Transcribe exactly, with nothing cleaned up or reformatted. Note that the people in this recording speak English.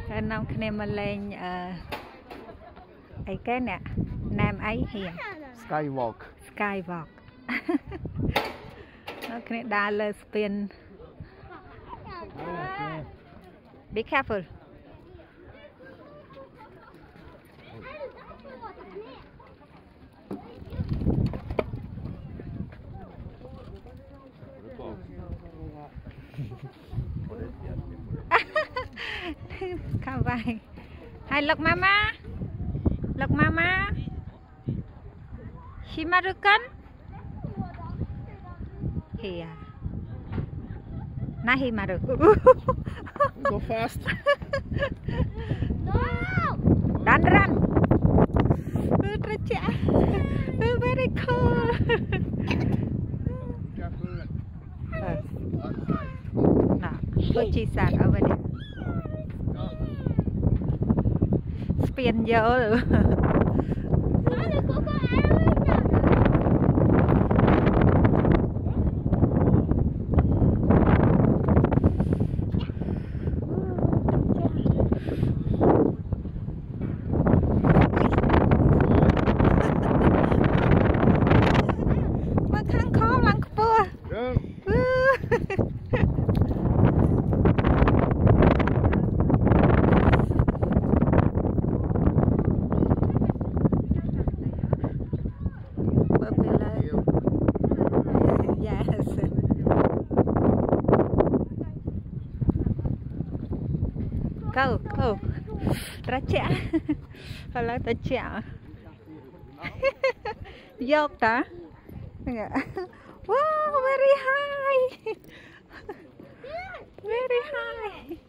น้องคะแนนมาเลงไอ้แก่เนี่ยน้ำไอ้เหี้ย Skywalk Skywalk น้องคะแนนดาเลยสเปียน Be carefulเข้าไปให้ลูกมามาลูกมามาชิมารุกันเฮียน่าฮิมารุ Go fast dan run tercak very cool nah lucisan over there spin vô rồi mà khăn khó lắm cua Go, go. Raja. Kalau tercak. Yok ta? Wow, very high. Very high.